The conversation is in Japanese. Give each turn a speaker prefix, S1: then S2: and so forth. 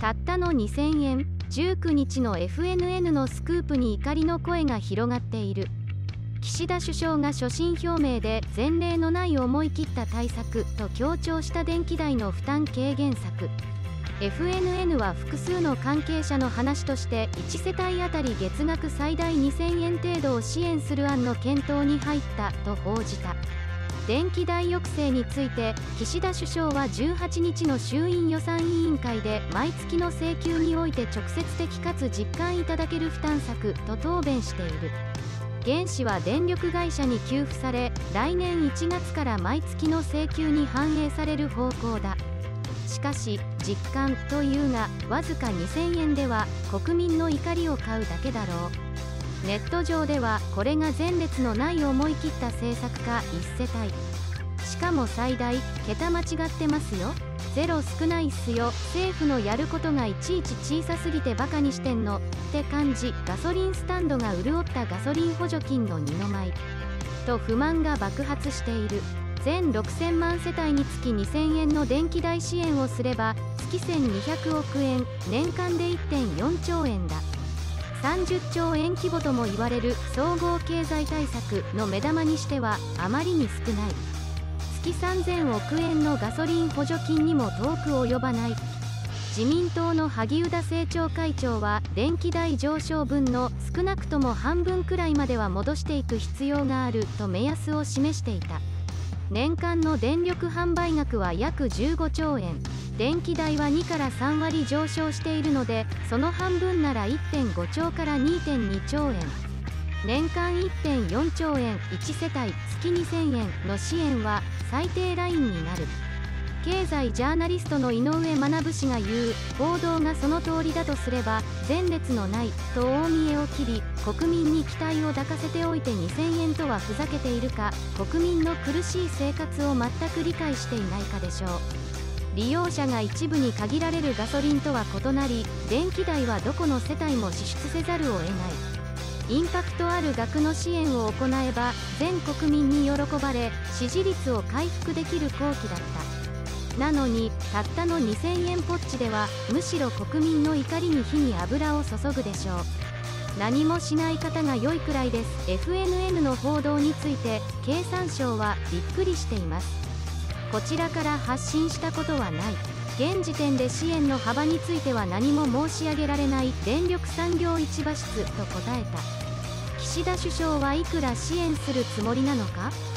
S1: たったの2000円。19日の FNN のスクープに怒りの声が広がっている。岸田首相が所信表明で前例のない思い切った対策と強調した電気代の負担軽減策。FNN は複数の関係者の話として1世帯当たり月額最大2000円程度を支援する案の検討に入ったと報じた。電気代抑制について岸田首相は18日の衆院予算委員会で毎月の請求において直接的かつ実感いただける負担策と答弁している。原資は電力会社に給付され来年1月から毎月の請求に反映される方向だ。しかし実感というがわずか2000円では国民の怒りを買うだけだろう。ネット上ではこれが前列のない思い切った政策か1世帯しかも最大桁間違ってますよ、ゼロ少ないっすよ、政府のやることがいちいち小さすぎてバカにしてんのって感じ。ガソリンスタンドが潤ったガソリン補助金の二の舞と不満が爆発している。全6000万世帯につき2000円の電気代支援をすれば月1200億円、年間で 1.4 兆円だ。30兆円規模とも言われる総合経済対策の目玉にしてはあまりに少ない。月3000億円のガソリン補助金にも遠く及ばない。自民党の萩生田政調会長は電気代上昇分の少なくとも半分くらいまでは戻していく必要があると目安を示していた。年間の電力販売額は約15兆円。電気代は2から3割上昇しているのでその半分なら 1.5 兆から 2.2 兆円。年間 1.4 兆円1世帯月2000円の支援は最低ラインになる。経済ジャーナリストの井上学氏が言う報道がその通りだとすれば前列のないと大見得を切り国民に期待を抱かせておいて2000円とはふざけているか、国民の苦しい生活を全く理解していないかでしょう。利用者が一部に限られるガソリンとは異なり電気代はどこの世帯も支出せざるを得ない。インパクトある額の支援を行えば全国民に喜ばれ支持率を回復できる好機だった。なのにたったの2000円ポッチではむしろ国民の怒りに火に油を注ぐでしょう。何もしない方が良いくらいです。 FNN の報道について経産省はびっくりしています。こちらから発信したことはない。現時点で支援の幅については何も申し上げられない。電力産業市場室と答えた。岸田首相はいくら支援するつもりなのか。